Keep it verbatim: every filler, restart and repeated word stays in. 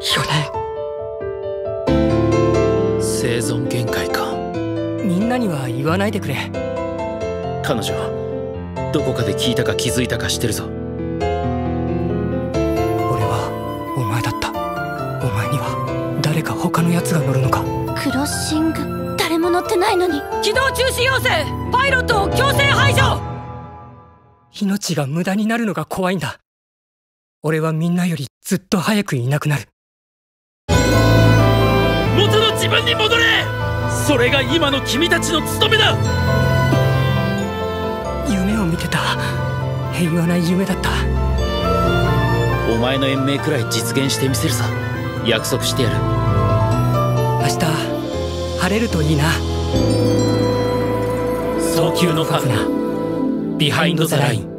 よね。 生存限界か。 みんなには言わないでくれ。 彼女どこかで聞いたか気づいたかしてるぞ。 俺はお前だった。お前には誰か他のやつが乗るのか。 クロッシング、誰も乗ってないのに。 軌道中止要請、パイロットを強制排除。 命が無駄になるのが怖いんだ。俺はみんなよりずっと早くいなくなる。 元の自分に戻れ。それが今の君たちの務めだ。 夢を見てた。平和な夢だった。 お前の延命くらい実現してみせるぞ。約束してやる。 明日晴れるといいな。 早急のファフナー、ビハインドザライン。